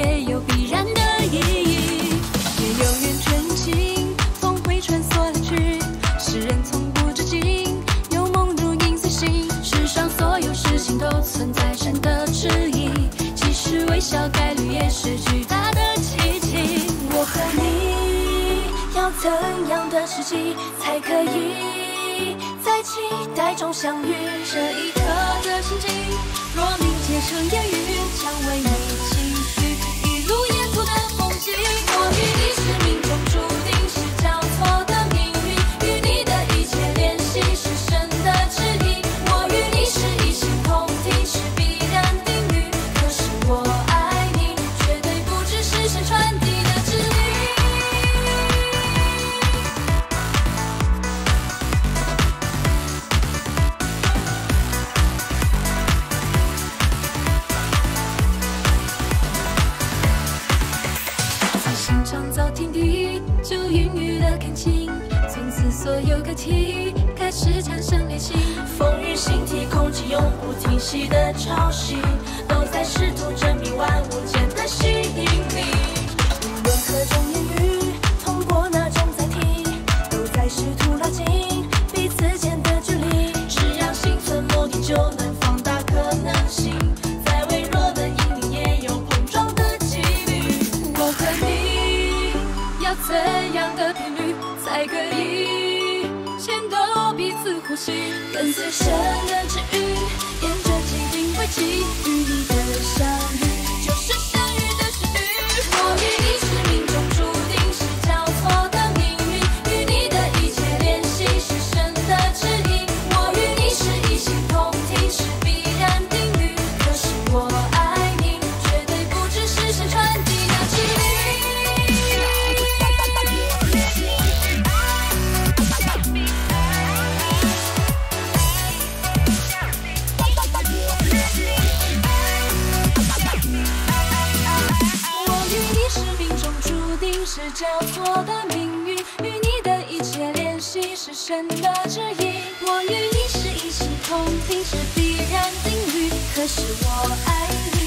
也有必然的意义。也有缘纯情，风会穿梭来去，世人从不知情，有梦如影随形。世上所有事情都存在神的旨意，即使微小概率也是巨大的奇迹。我和你要怎样的时机才可以在期待中相遇？这一刻的心境，若凝结成言语，将为你期许一路沿途的风景。我与你是命中注定，是交错的命运，与你的一切联系是神的旨意。我与你是一心同体，是必然定律。可是我爱你，绝对不只是神传递的指令。神创造天地，就孕育了感情，从此所有个体开始产生联系。 风雨星体，空气永不停息的潮汐，都在试图证明万物间的吸引力。无论何种言语，通过哪种载体，都在试图拉近彼此间的距离。只要心存默念，就能放大可能性。再微弱的引力，也有碰撞的几率。 我和你要怎样的频率才可以牵动彼此呼吸？ 跟随神的指引，沿着既定轨迹，与你的相遇就是相遇的时域。 我与你是命中注定，是交错的命运，与你的一切联系是神的旨意。我与你是一心同体，是必然定律。可是我爱你，绝对不只是神传递的指令。我与你是命中注定，是交错的命运，与你的一切联系是神的旨意。我与你是一心同体，是必然定律。可是我爱你。